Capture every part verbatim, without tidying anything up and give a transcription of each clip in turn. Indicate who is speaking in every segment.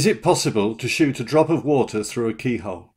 Speaker 1: Is it possible to shoot a drop of water through a keyhole?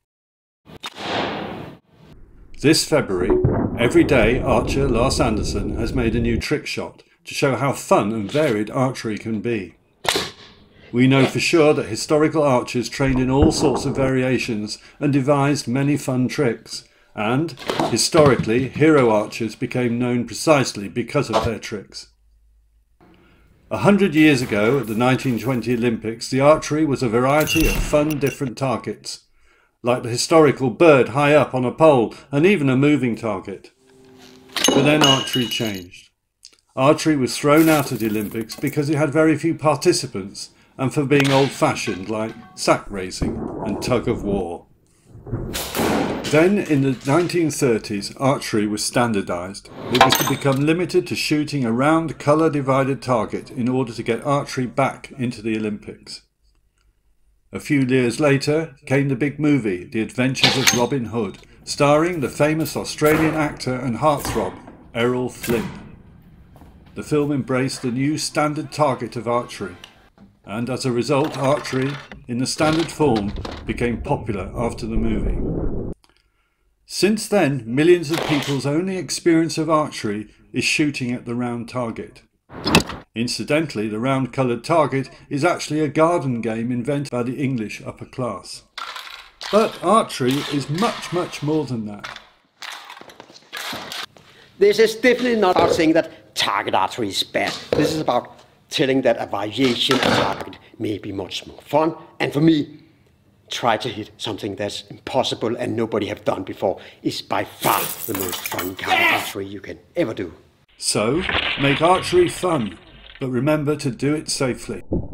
Speaker 1: This February, everyday archer Lars Andersen has made a new trick shot to show how fun and varied archery can be. We know for sure that historical archers trained in all sorts of variations and devised many fun tricks, and, historically, hero archers became known precisely because of their tricks. A hundred years ago, at the nineteen twenty Olympics, the archery was a variety of fun different targets, like the historical bird high up on a pole and even a moving target. But then archery changed. Archery was thrown out of the Olympics because it had very few participants and for being old-fashioned like sack racing and tug-of-war. Then in the nineteen thirties, archery was standardized. It was to become limited to shooting a round colour-divided target in order to get archery back into the Olympics. A few years later came the big movie, The Adventures of Robin Hood, starring the famous Australian actor and heartthrob, Errol Flynn. The film embraced the new standard target of archery, and as a result, archery, in the standard form, became popular after the movie. Since then, millions of people's only experience of archery is shooting at the round target. Incidentally, the round-coloured target is actually a garden game invented by the English upper class. But archery is much, much more than that.
Speaker 2: This is definitely not about saying that target archery is bad. This is about telling that a variation of target may be much more fun, and for me, try to hit something that's impossible and nobody have done before is by far the most fun kind of archery you can ever do.
Speaker 1: So, make archery fun, but remember to do it safely.